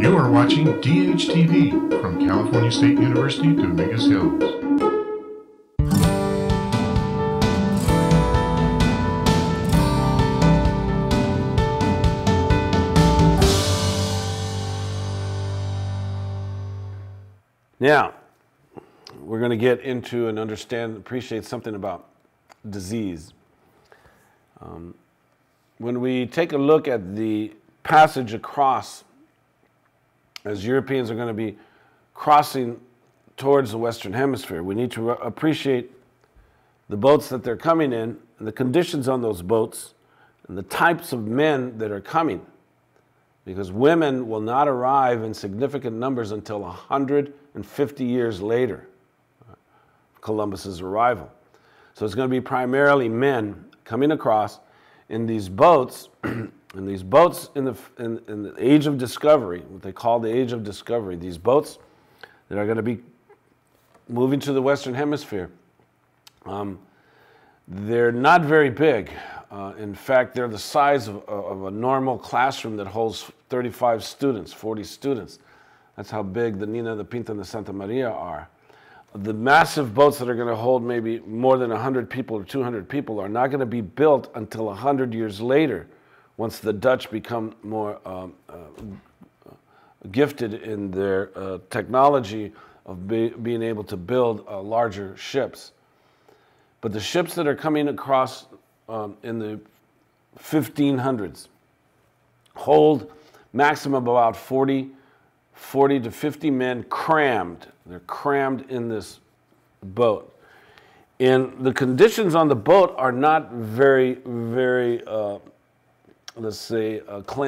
You are watching DHTV from California State University, Dominguez Hills. Now, we're going to get into and appreciate something about disease. When we take a look at the passage across, as Europeans are going to be crossing towards the Western Hemisphere, we need to appreciate the boats that they're coming in, and the conditions on those boats, and the types of men that are coming. Because women will not arrive in significant numbers until 150 years later, Columbus's arrival. So it's going to be primarily men coming across in these boats, in the age of discovery, what they call the age of discovery, these boats that are going to be moving to the Western Hemisphere. They're not very big. In fact, they're the size of a normal classroom that holds 35 students, 40 students. That's how big the Nina, the Pinta, and the Santa Maria are. The massive boats that are going to hold maybe more than 100 people or 200 people are not going to be built until 100 years later, once the Dutch become more gifted in their technology of being able to build larger ships. But the ships that are coming across in the 1500s hold maximum about 40 to 50 men crammed. They're crammed in this boat. And the conditions on the boat are not very, let's say,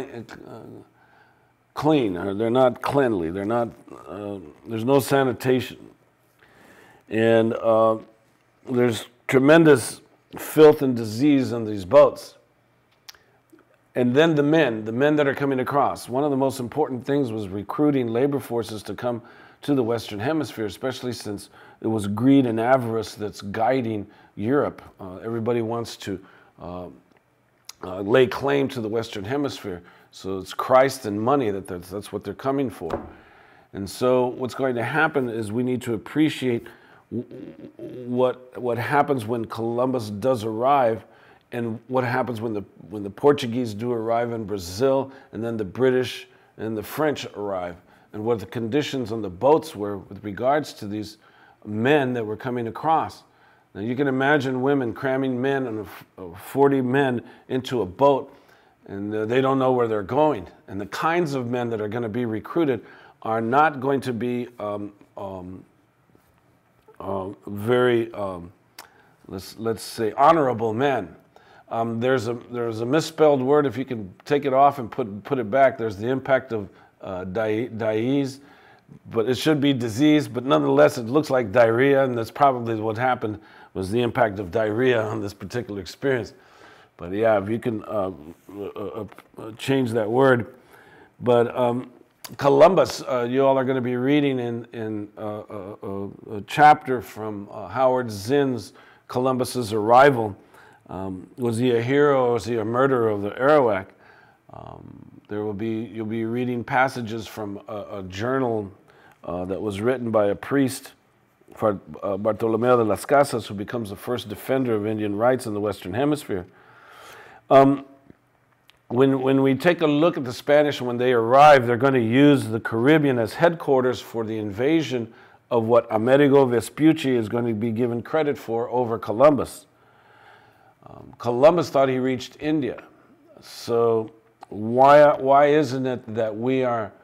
clean. Or they're not cleanly. They're not, there's no sanitation. And there's tremendous filth and disease on these boats. And then the men that are coming across. One of the most important things was recruiting labor forces to come to the Western Hemisphere, especially since it was greed and avarice that's guiding Europe. Everybody wants to lay claim to the Western Hemisphere. So it's Christ and money, that's what they're coming for. And so what's going to happen is we need to appreciate what happens when Columbus does arrive, and what happens when the Portuguese do arrive in Brazil, and then the British and the French arrive, and what the conditions on the boats were with regards to these men that were coming across. Now you can imagine women cramming men and 40 men into a boat, and they don't know where they're going. And the kinds of men that are going to be recruited are not going to be very, let's say, honorable men. There's a misspelled word. If you can take it off and put it back, there's the impact of disease, but it should be disease. But nonetheless, it looks like diarrhea, and that's probably what happened, was the impact of diarrhea on this particular experience. But yeah, if you can change that word. But Columbus, you all are going to be reading in a chapter from Howard Zinn's Columbus's Arrival. Was he a hero or was he a murderer of the Arawak? You'll be reading passages from a journal that was written by a priest, Bartolomeo de las Casas, who becomes the first defender of Indian rights in the Western Hemisphere. When we take a look at the Spanish, when they arrive, they're going to use the Caribbean as headquarters for the invasion of what Amerigo Vespucci is going to be given credit for over Columbus. Columbus thought he reached India. So why isn't it that we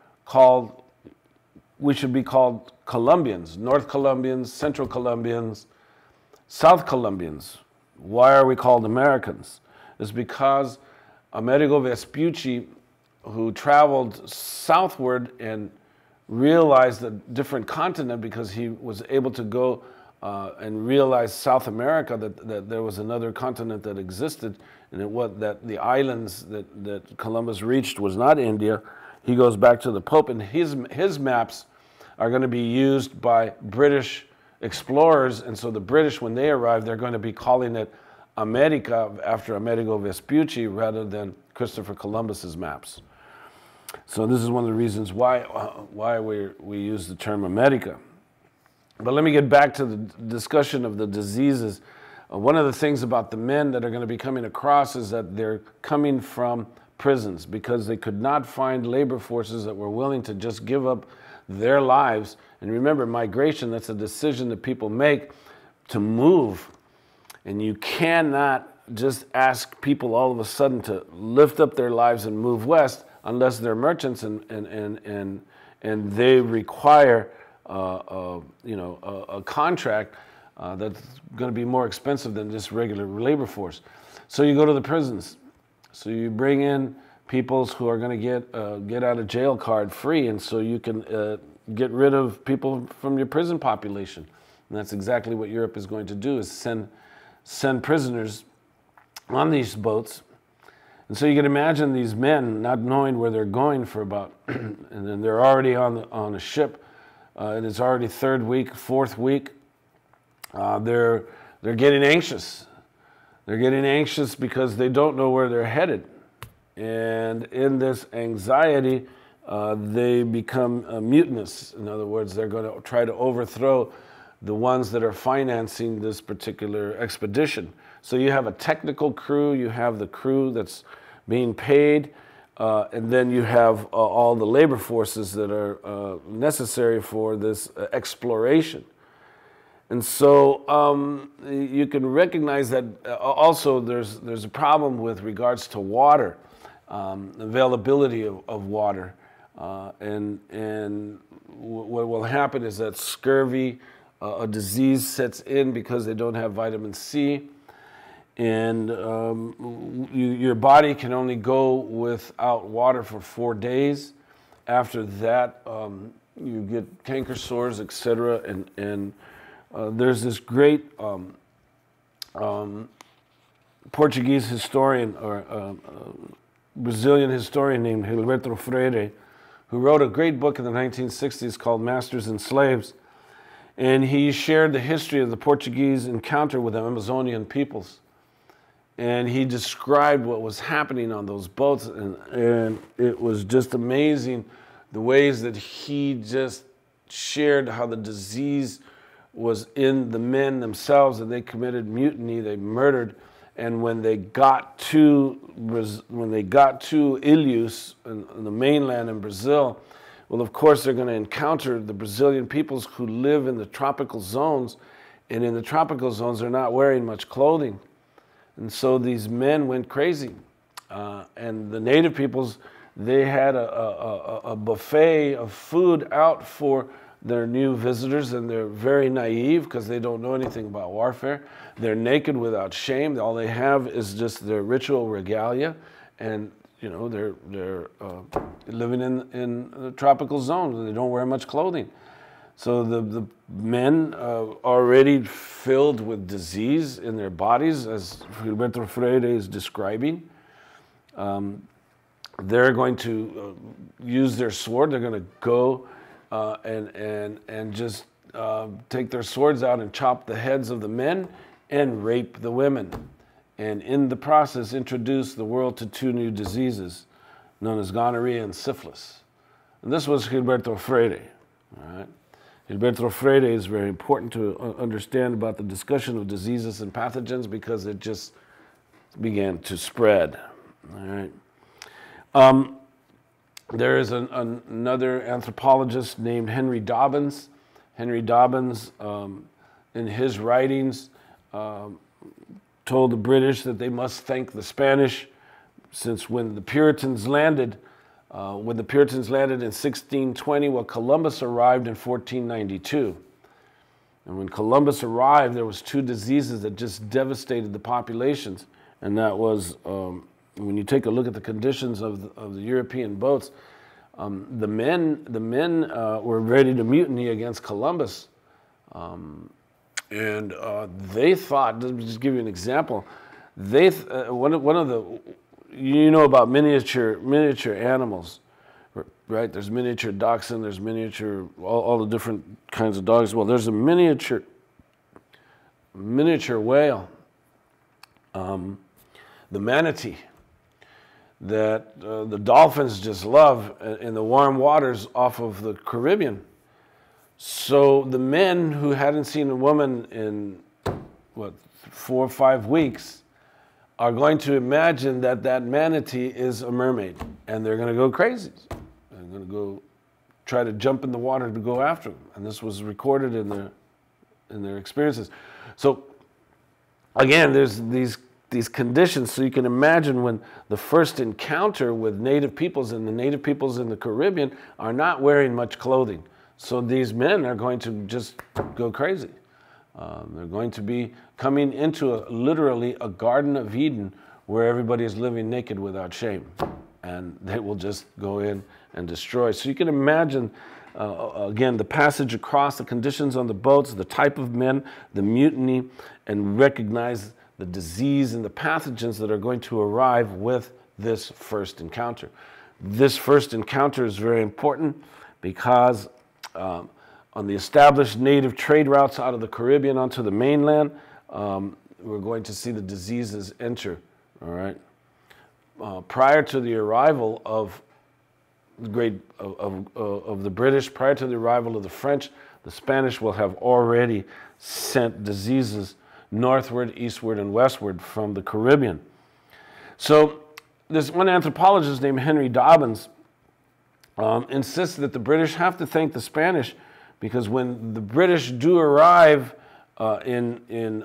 should be called Colombians, North Colombians, Central Colombians, South Colombians? Why are we called Americans? It's because Amerigo Vespucci, who traveled southward and realized a different continent because he was able to go and realize South America, that there was another continent that existed, and that the islands that Columbus reached was not India. He goes back to the Pope, and his maps are going to be used by British explorers, and so the British, when they arrive, they're going to be calling it America after Amerigo Vespucci rather than Christopher Columbus's maps. So this is one of the reasons why we use the term America. But let me get back to the discussion of the diseases. One of the things about the men that are going to be coming across is that they're coming from prisons because they could not find labor forces that were willing to just give up their lives. And remember, migration, that's a decision that people make to move. And you cannot just ask people all of a sudden to lift up their lives and move west unless they're merchants and they require a contract that's going to be more expensive than just regular labor force. So you go to the prisons. So you bring in peoples who are going to get out of jail card free, and so you can get rid of people from your prison population. And that's exactly what Europe is going to do, is send prisoners on these boats. And so you can imagine these men not knowing where they're going for about, and then they're already on a ship, and it's already third week, fourth week. They're getting anxious. They're getting anxious because they don't know where they're headed. And in this anxiety, they become mutinous. In other words, they're going to try to overthrow the ones that are financing this particular expedition. So you have a technical crew, you have the crew that's being paid, and then you have all the labor forces that are necessary for this exploration. And so you can recognize that also there's a problem with regards to water, availability of water. And what will happen is that scurvy, a disease sets in because they don't have vitamin C. And your body can only go without water for 4 days. After that, you get canker sores, etc. And there's this great Portuguese historian or Brazilian historian named Gilberto Freire, who wrote a great book in the 1960s called Masters and Slaves. And he shared the history of the Portuguese encounter with the Amazonian peoples. And he described what was happening on those boats, and it was just amazing the ways that he just shared how the disease was in the men themselves, and they committed mutiny, they murdered. And when they got to Ilhéus, in the mainland in Brazil, well, of course, they're going to encounter the Brazilian peoples who live in the tropical zones, and in the tropical zones, they're not wearing much clothing. And so these men went crazy. And the native peoples, they had a buffet of food out for their new visitors, and they're very naive because they don't know anything about warfare. They're naked without shame. All they have is just their ritual regalia, and you know they're living in the tropical zone, and they don't wear much clothing. So the men already filled with disease in their bodies, as Gilberto Freire is describing. They're going to use their sword. They're going to go and just take their swords out and chop the heads of the men and rape the women. And in the process, introduce the world to two new diseases known as gonorrhea and syphilis. And this was Gilberto Freire. All right? Gilberto Freire is very important to understand about the discussion of diseases and pathogens because it just began to spread. All right. There is another anthropologist named Henry Dobbins. Henry Dobbins, in his writings, told the British that they must thank the Spanish, since when the Puritans landed in 1620, well, Columbus arrived in 1492. And when Columbus arrived, there was two diseases that just devastated the populations. And that was, when you take a look at the conditions of the European boats, the men were ready to mutiny against Columbus. And they thought, let me just give you an example, one of the, you know about miniature animals, right? There's miniature dachshund, there's miniature, all the different kinds of dogs. Well, there's a miniature whale, the manatee. that the dolphins just love in the warm waters off of the Caribbean. So the men who hadn't seen a woman in, 4 or 5 weeks are going to imagine that that manatee is a mermaid, and they're going to go crazy. They're going to go try to jump in the water to go after them. And this was recorded in their experiences. So again, there's these conditions. So you can imagine when the first encounter with native peoples, and the native peoples in the Caribbean are not wearing much clothing. So these men are going to just go crazy. They're going to be coming into literally a Garden of Eden where everybody is living naked without shame. And they will just go in and destroy. So you can imagine, again, the passage across, the conditions on the boats, the type of men, the mutiny, and recognize the disease and the pathogens that are going to arrive with this first encounter. This first encounter is very important because on the established native trade routes out of the Caribbean onto the mainland, we're going to see the diseases enter, all right? Prior to the arrival of the British, prior to the arrival of the French, the Spanish will have already sent diseases northward, eastward, and westward from the Caribbean. So there's one anthropologist named Henry Dobbins insists that the British have to thank the Spanish, because when the British do arrive in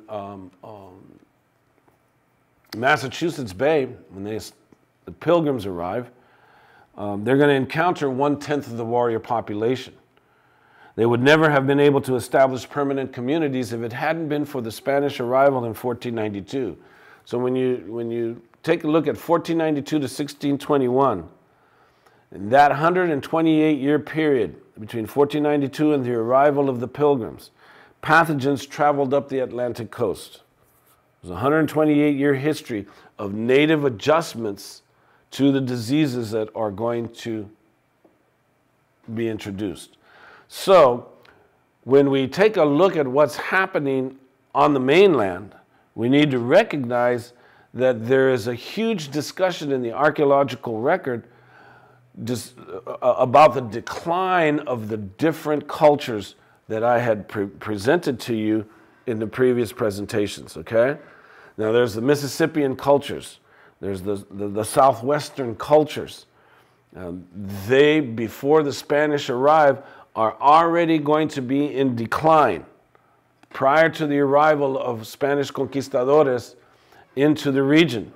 Massachusetts Bay, when the Pilgrims arrive, they're going to encounter 1/10 of the warrior population. They would never have been able to establish permanent communities if it hadn't been for the Spanish arrival in 1492. So when you take a look at 1492 to 1621, in that 128-year period between 1492 and the arrival of the Pilgrims, pathogens traveled up the Atlantic coast. There's a 128-year history of native adjustments to the diseases that are going to be introduced. So when we take a look at what's happening on the mainland, we need to recognize that there is a huge discussion in the archaeological record about the decline of the different cultures that I had presented to you in the previous presentations, okay? Now there's the Mississippian cultures, there's the Southwestern cultures. They, before the Spanish arrive, are already going to be in decline prior to the arrival of Spanish conquistadores into the region.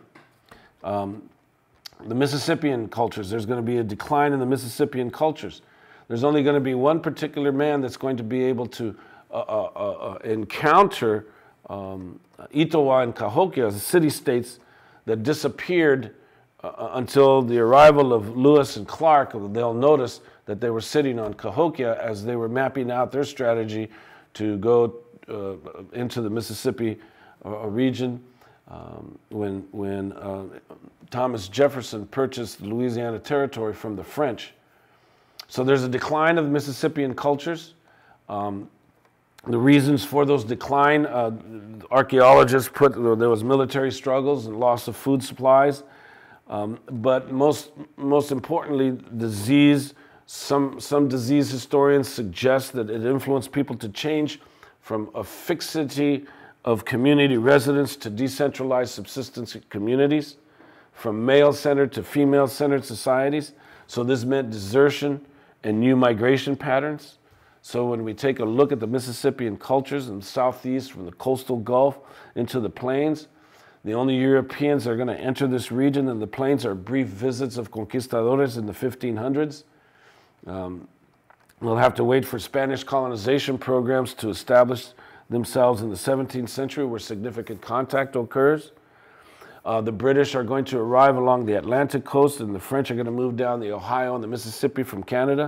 The Mississippian cultures, there's going to be a decline in the Mississippian cultures. There's only going to be one particular man that's going to be able to encounter Itawa and Cahokia, the city-states that disappeared until the arrival of Lewis and Clark. They'll notice that they were sitting on Cahokia as they were mapping out their strategy to go into the Mississippi region. When Thomas Jefferson purchased the Louisiana Territory from the French. So there's a decline of the Mississippian cultures. The reasons for those decline, archaeologists put there was military struggles and loss of food supplies, but most importantly, disease. Some disease historians suggest that it influenced people to change from a fixity of community residence to decentralized subsistence communities, from male-centered to female-centered societies. So this meant desertion and new migration patterns. So when we take a look at the Mississippian cultures in the southeast, from the coastal Gulf into the plains, the only Europeans that are going to enter this region in the plains are brief visits of conquistadores in the 1500s. We'll have to wait for Spanish colonization programs to establish themselves in the 17th century, where significant contact occurs. The British are going to arrive along the Atlantic coast, and the French are going to move down the Ohio and the Mississippi from Canada.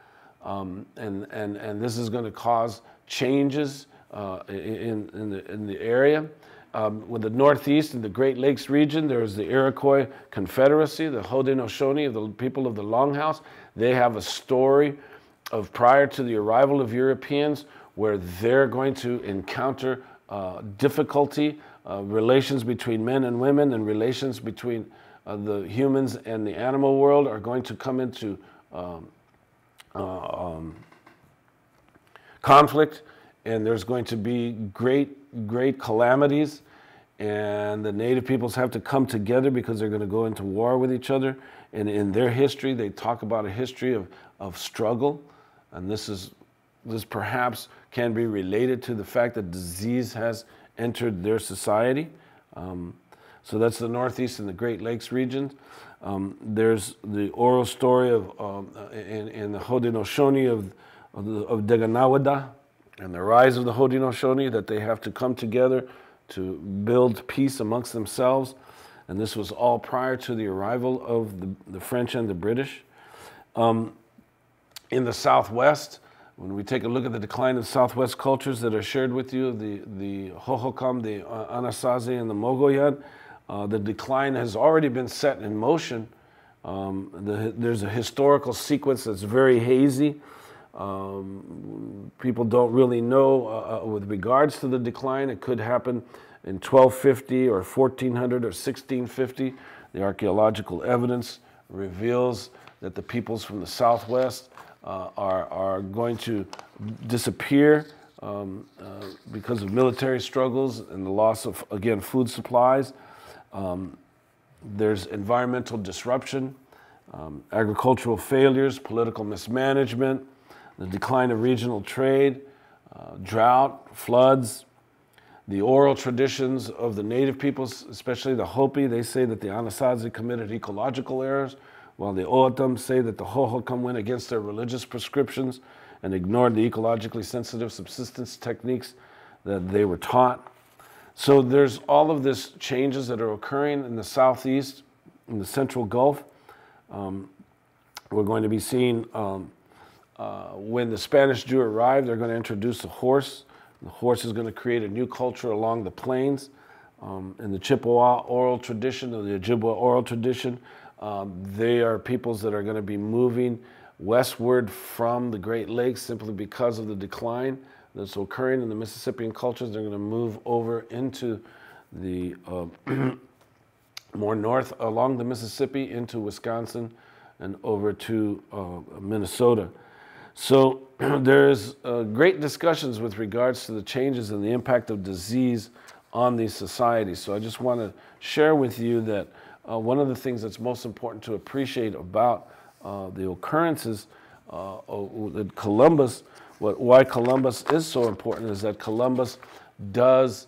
And this is going to cause changes in the area. With the Northeast and the Great Lakes region, there's the Iroquois Confederacy, the Haudenosaunee, of the people of the Longhouse. They have a story of prior to the arrival of Europeans where they're going to encounter difficulty, relations between men and women, and relations between the humans and the animal world are going to come into conflict, and there's going to be great calamities, and the native peoples have to come together because they're going to go into war with each other. And in their history, they talk about a history of struggle, and this perhaps can be related to the fact that disease has entered their society. So that's the Northeast and the Great Lakes region. There's the oral story of in the Haudenosaunee of Deganawada and the rise of the Haudenosaunee, that they have to come together to build peace amongst themselves. And this was all prior to the arrival of the French and the British. In the Southwest, when we take a look at the decline of Southwest cultures that are shared with you, the Hohokam, the Anasazi, and the Mogollon, the decline has already been set in motion. There's a historical sequence that's very hazy. People don't really know with regards to the decline. It could happen in 1250 or 1400 or 1650. The archaeological evidence reveals that the peoples from the Southwest are going to disappear because of military struggles and the loss of, again, food supplies. There's environmental disruption, agricultural failures, political mismanagement, the decline of regional trade, drought, floods. The oral traditions of the native peoples, especially the Hopi, they say that the Anasazi committed ecological errors, while the O'odham say that the Hohokam went against their religious prescriptions and ignored the ecologically sensitive subsistence techniques that they were taught. So there's all of this changes that are occurring in the Southeast, in the Central Gulf. We're going to be seeing when the Spanish do arrive, they're going to introduce a horse. The horse is going to create a new culture along the plains. In the Chippewa oral tradition, or the Ojibwa oral tradition, they are peoples that are going to be moving westward from the Great Lakes simply because of the decline that's occurring in the Mississippian cultures. They're going to move over into the more north along the Mississippi into Wisconsin and over to Minnesota. So there's great discussions with regards to the changes and the impact of disease on these societies. So I just want to share with you that one of the things that's most important to appreciate about the occurrences that Columbus, why Columbus is so important, is that Columbus does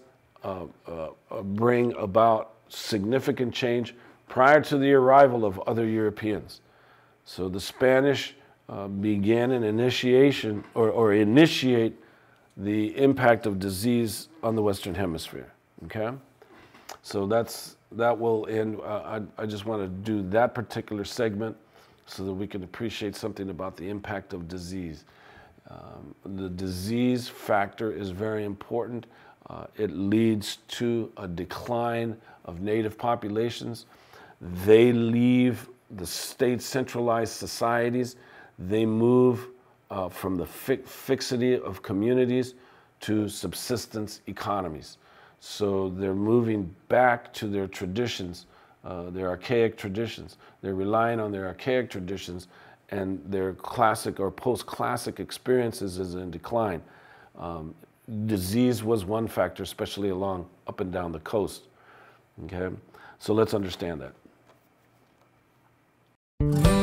bring about significant change prior to the arrival of other Europeans. So the Spanish began an initiation or initiate the impact of disease on the Western Hemisphere. Okay, so that will end. I just want to do that particular segment so that we can appreciate something about the impact of disease. The disease factor is very important. It leads to a decline of native populations. They leave the state centralized societies. They move from the fixity of communities to subsistence economies. So they're moving back to their traditions, their archaic traditions. They're relying on their archaic traditions, and their classic or post-classic experiences is in decline. Disease was one factor, especially along up and down the coast. Okay, so let's understand that.